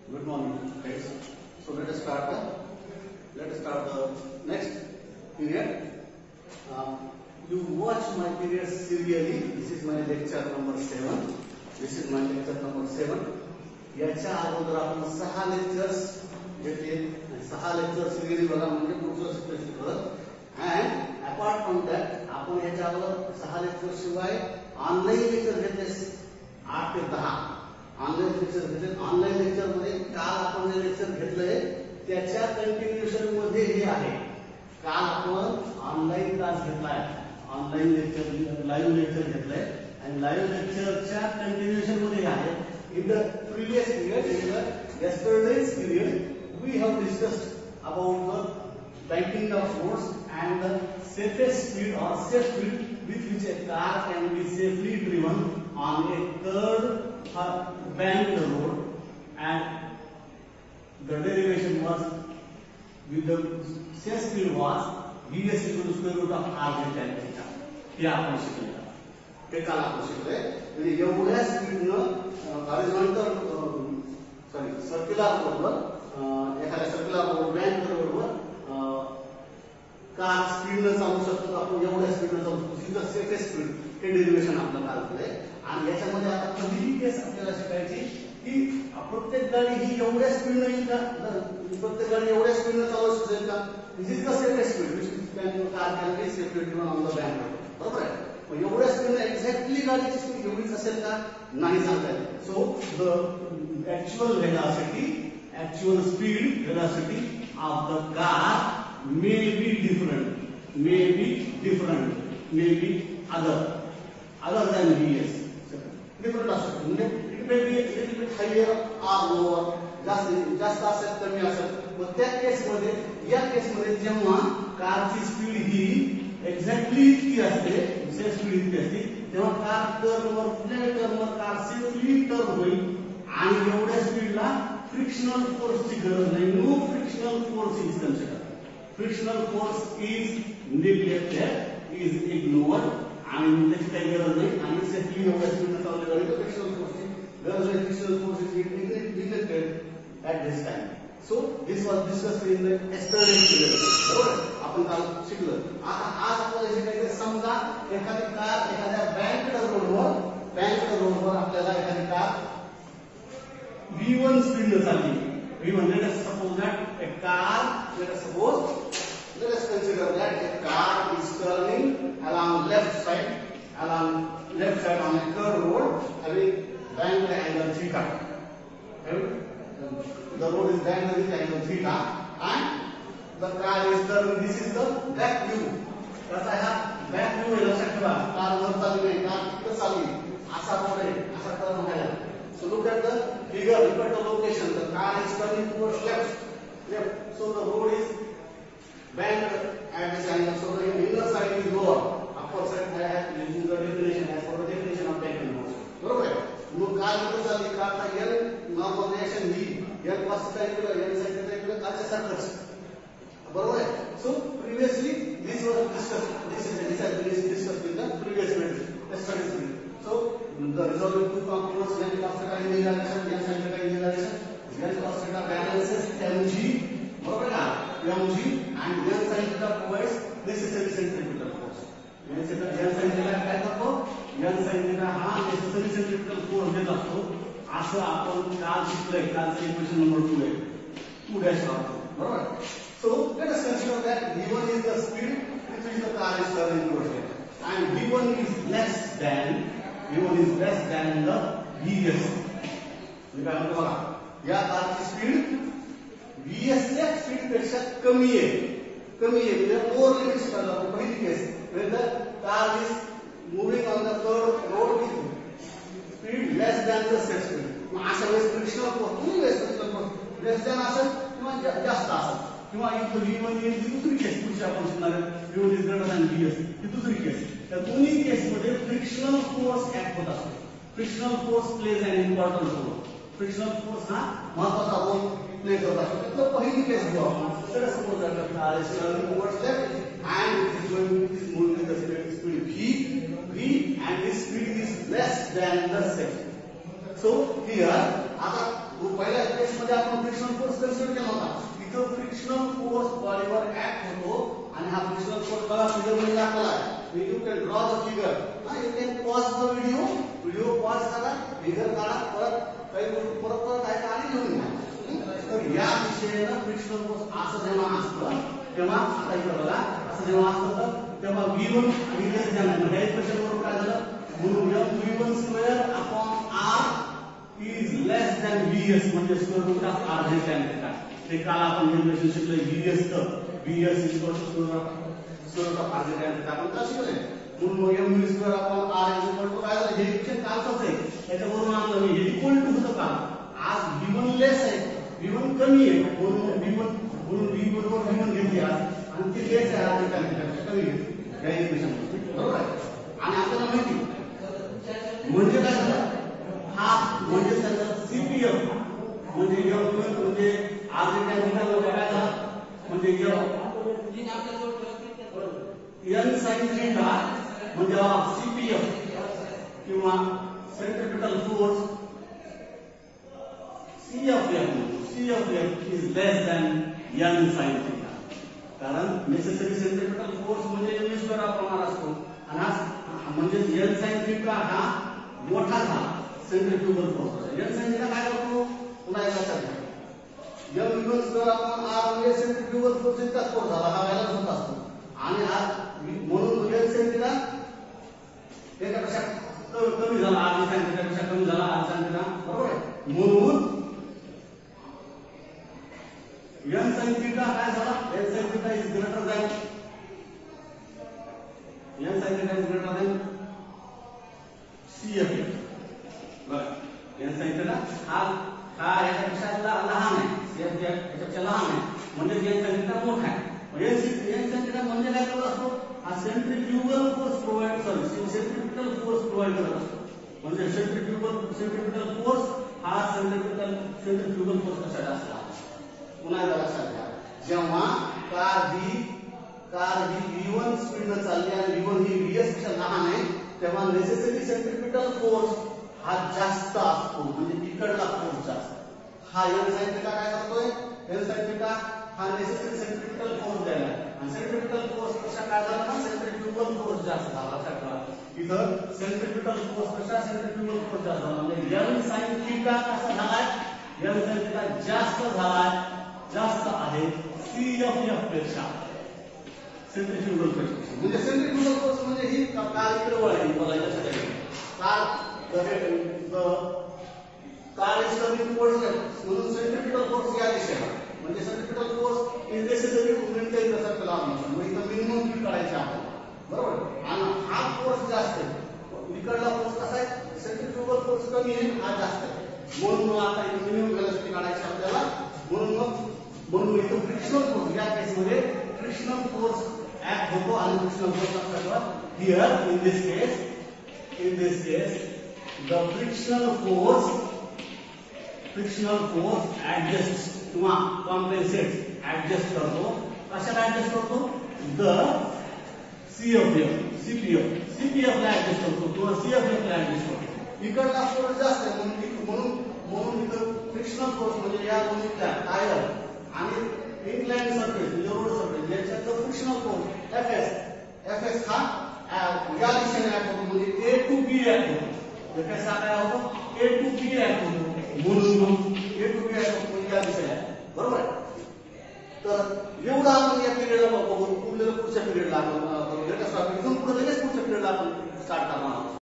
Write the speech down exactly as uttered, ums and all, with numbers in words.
Good morning, guys. So let us start the let us start the next period. Um, you watch my period serially. This is my lecture number seven. This is my lecture number seven. याच्या अगोदर आपण सहा lectures घेतले आणि सहा lecture serially बघा म्हणजे पुढचं शिकलं. अँड अपार्ट फ्रॉम दॅट आपण याच्या अगोदर सहा लेक्चर शिवाय ऑनलाईन लेक्चर घेतले आठ ते दहा ऑनलाईन लेक्चर घेतले. ऑनलाईन लेक्चर मध्ये काल आपण जे लेक्चर घेतलंय त्याच्या कंटिन्युएशन मध्ये हे आहे. काल आपण ऑनलाईन क्लास घेतलाय, ऑनलाईन लेक्चर लाईव्ह लेक्चर घेतलंय आणि लाईव्ह लेक्चरच्या कंटिन्युएशन मध्ये आहे. In the previous period, in the yesterday's period, we have discussed about the banking of roads and the safest speed or safe speed with which a car can be safely driven on a third uh, banked road, and the derivation was with the safe speed was Vs equal to square root of r tan theta. हे आपण शिकले. ते काल आपण शिकले. म्हणजे एवढ्या स्पीडनं horizontal sorry circular रोडवर एखाद्या सर्क्युलर रोड बँक रोडवर कार स्पीडनं चालू शकतो. आपण एवढ्या स्पीडनं चालू शकतो. सिंगल सेफेस्ट स्पीड हे डेरिव्हेशन आपलं काल केलंय. आणि याच्यामध्ये आता पहिली केस आपल्याला शिकायची की प्रत्येक गाडी ही एवढ्या स्पीडनं येईल का, प्रत्येक गाडी एवढ्या स्पीडनं चालू शकेल का. This is the safest speed which car can be safely driven on the bank road. बरोबर आहे. पण एवढ्या स्पीडनं एक्झॅक्टली गाडीची स्पीड एवढीच असेल का, नाही सांगता येत. So the actual velocity actual speed velocity of the car may be different may be different may be other other than VS different असू शकतो. म्हणजे it may be little bit higher or lower, जास्त जास्त असेल कमी असेल. मग त्या केसमध्ये या केसमध्ये जेव्हा कारची स्पीड ही एक्झॅक्टली इतकी असते, सेफ स्पीड इतकी असते, तेव्हा कार टर्नवर कुठल्याही टर्नवर कार सेफली टर्न होईल आणि एवढ्या स्पीडला फ्रिक्शनल फोर्सची गरज नाही. No frictional force is consider. Frictional force is neglected, is ignored आणि त्याची काही गरज नाही. आणि सेफली एवढ्या स्पीडनं चालवल्या गाडी तर फ्रिक्शनल फोर्सची गरज नाही. Frictional force is neglected at this time. So this was discussed in the yesterday period. बरोबर आपण काल शिकलं. आता आज आपल्याला शिकायचं, समजा एखादी कार एखाद्या बँकड रोडवर बँकड रोडवर आपल्याला एखादी कार व्ही वन स्पीडनं चालली. V one let us suppose that a car let us suppose let us consider that a car is turning along left side along left side on a curved road having banked angle theta. The road is banked with angle theta and the car is turning. This is the back view. त्याचा हा back view आहे. लक्षात ठेवा, car वर चालली नाही, car तिथं चालली, असा रोड आहे, असा टर्न व्हायला. So look at the figure, look at the location. The car is turning towards left left so the road is banked at this angle. So the inner side is lower, upper side I have using the definition as per the definition of technical. बरोबर आहे. मग car कुठे चालली, कारचा L normal reaction V, L cost equal L side equal त्याच्यासारखंच. बरोबर आहे. So previously this was discussed, this is this has been discussed in the previous video yesterday. So the resolving two components L cost का initialization, L side का initialization, L cost का balances MG. बरोबर का, mg and l sin theta provides necessary centripetal force. l sin theta काय करतो, l sin theta हा necessary centripetal force देत असतो. असं आपण काल शिकलोय. कालचं इक्वेशन नंबर टू आहे, टू डॅश वापरतो. बरोबर. So let us consider that v one is the speed with which the car is turning towards left and v one is less than v one is less than the vs. मी काय म्हणतो बघा, या कारची speed Vs च्या speed पेक्षा कमी आहे, कमी आहे. म्हणजे लोअर लिमिट शिकायला आपण पहिली केस. when the car is moving on the third road with speed less than the set speed. मग अशा वेळेस फ्रिक्शनल फोर्स किती वेळेस फ्रिक्शनल फोर्स लेस दॅन असेल किंवा जास्त असेल किंवा इथं व्ही वन येईल ती दुसरी केस पुढची आपण शिकणार आहे. V one is greater than VS ही दुसरी केस. त्या दोन्ही केसमध्ये फ्रिक्शनल फोर्स ऍक्ट होत असतो. Frictional force plays an important role. Frictional force हा महत्वाचा रोल प्ले करत असतो. त्यातलं पहिली केस घेऊ आपण. तर suppose that the car is turning towards left and it is going it is moving with the speed speed v v and this speed is less than the set. So here आता पहिल्या केस मध्ये आपण frictional force consider केला होता. इथं frictional force बॉडीवर act होतो आणि हा फ्रिक्शनल फोर्स बघा फिगर मध्ये दाखवला आहे. You can draw the figure. You can pause the video. Video pause करा, फिगर काढा, परत काही गोष्टी परत परत ऐका आणि लिहून घ्या. तर या दिशेनं फ्रिक्शनल फोर्स असं जेव्हा असतं तेव्हा आता इथं बघा असं जेव्हा असतं तेव्हा व्ही वन आणि लेस दॅन आहे. ह्या इक्वेशन वरून काय झालं म्हणून M V one square upon R is less than V S म्हणजे स्क्वेअर रूट ऑफ आर हे टॅन थिटा. ते काल आपण डेरिव्हेशन शिकले व्ही एस तर V S is equal to square of square root of R हे tan theta आपण का शिकले. म्हणून M V square upon R is equal to काय झालं हे इक्वेशन कालच आहे त्याच्यावरून आणलं मी. हे इक्वल टू होतं का आज व्ही वन लेस आहे व्ही वन कमी आहे म्हणून व्ही वन म्हणून व्ही बरोबर व्ही वन घेतली आज आणि ती लेस आहे आर टॅन थिटा कमी घेतली या इक्वेशन बरोबर आहे. आणि आपल्याला माहिती म्हणजे काय झालं हा म्हणजे त्याचा सीपीएफ म्हणजे एम म्हणजे आर टॅन थिटा काय झालं म्हणजे एन साइन थीटा म्हणजे सीपीएफ किंवा centripetal force CFF CFF is less than N sign theta. कारण नेसेसरी सेंट्रिपिटल फोर्स म्हणजे एम स्क्वेअर अपॉन आर असतो आणि हा म्हणजे एन साइन थीटा हा मोठा झाला centrifugal force. N sign theta काय करतो पुन्हा एकदा लक्षात घ्या. M V one square upon R म्हणजे सेंट्रिफ्युगल फोर्स इतकाच फोर्स झाला हा बॅलन्स होत असतो आणि हा म्हणून एन साइन थीटा एकापेक्षा कमी झाला आर साइन थीटापेक्षा कमी झाला आर साइन थीटा बरोबर आहे. म्हणून एन साइन थीटा काय झाला N sign theta is greater than N sign theta is greater than CF. बरं एन साइन थीटा हा हा याच्यापेक्षा लहान आहे सीएफ याच्यापेक्षा लहान आहे म्हणजे एन साइन थीटा मोठा आहे. एन साइन थीटा म्हणजे काय करत असतो हा centrifugal force provide sorry centripetal force provide करत असतो. म्हणजे सेंट्रिफ्युगल सेंट्रिपिटल फोर्स हा सेंट्रिपिटल सेंट्रिफ्युगल फोर्स कशाचा असला पुन्हा एकदा लक्षात घ्या. जेव्हा कार ही कार ही व्ही वन स्पीडनं चालली आणि व्ही वन ही व्ही एस पेक्षा लहान आहे तेव्हा नेसेसरी सेंट्रिपिटल फोर्स हा जास्त असतो म्हणजे इकडला फोर्स जास्त. हा एन साइन थीटा काय करतोय एन साइन थीटा हा नेसेसरी सेंट्रिपिटल फोर्स द्यायला आणि सेंट्रिपिटल फोर्स पेक्षा काय झाला ना सेंट्रिफ्युगल फोर्स जास्त झाला. लक्षात ठेवा इथं सेंट्रिपिटल फोर्स पेक्षा सेंट्रिफ्युगल फोर्स जास्त झाला म्हणजे एन साइन थीटा कसा झालाय एन साइन थीटा जास्त झालाय जास्त आहे सीएफएफ पेक्षा सेंट्रिफ्युगल पेक्षा. म्हणजे सेंट्रिफ्युगल फोर्स म्हणजे ही कार इकडे वळली मला याच्यासाठी car car is coming towards left म्हणून सेंट्रिपिटल फोर्स या दिशेला म्हणजे centripetal force is necessary to maintain the circle of motion. म्हणजे इथं मिनिमम स्पीड काढायची आहे बरोबर आणि हा फोर्स जास्त आहे इकडला फोर्स कसा आहे सेंट्रिफ्युगल फोर्स कमी आहे हा जास्त आहे म्हणून आता इथं मिनिमम व्हेलॉसिटी काढायची आपल्याला. म्हणून मग म्हणून इथं फ्रिक्शनल फोर्स या केस मध्ये फ्रिक्शनल फोर्स ऍक्ट होतो आणि फ्रिक्शनल फोर्स असतात here in this case in this case the frictional force frictional force adjust किंवा कॉम्पेन्सेट ऍडजस्ट करतो. कशाला ऍडजस्ट करतो द सीएफएफ सीपीएफ सीपीएफ ला ऍडजस्ट करतो किंवा सीएफएफ ला ऍडजस्ट करतो. इकडला फोर्स जास्त आहे म्हणून म्हणून म्हणून इथं फ्रिक्शनल फोर्स म्हणजे या दोन्हीतल्या टायर आणि इनक्लाइंड सरफेस म्हणजे रोड सरफेस याच्यातलं फ्रिक्शनल फोर्स एफएस एफएस हा या दिशेने ऍक्ट होतो म्हणजे ए टू बी ऍक्ट होतो. एफएस हा काय होतो ए टू बी ऍक्ट होतो म्हणून मग ए टू बी ऍक्ट होतो या दिशेने बरोबर आहे. तर एवढं आपण या पिरियडला बघू पुढल्या पुढच्या पिरियडला आपण इथून पुढे लगेच पुढच्या पिरियडला आपण स्टार्ट करणार आहोत.